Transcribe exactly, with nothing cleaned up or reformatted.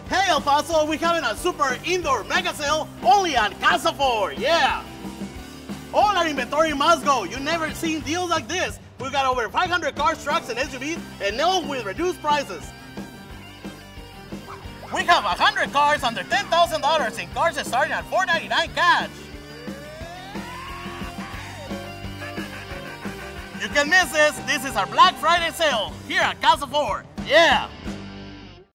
Hey El Paso, we're having a super indoor mega sale only on Casa four, yeah! All our inventory must go. You've never seen deals like this. We've got over five hundred cars, trucks, and S U Vs, and all with reduced prices. We have one hundred cars under ten thousand dollars in cars starting at four ninety-nine cash. You can miss this. This is our Black Friday sale here at Casa four. Yeah!